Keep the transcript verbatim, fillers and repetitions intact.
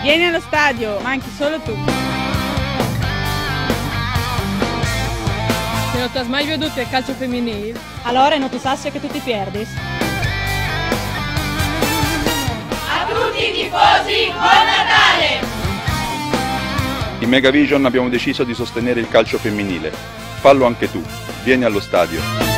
Vieni allo stadio, manchi solo tu. Se non ti hai mai veduto il calcio femminile, allora non ti sassi che tu ti perdi. A tutti i tifosi, buon Natale! In Megavision abbiamo deciso di sostenere il calcio femminile. Fallo anche tu. Vieni allo stadio.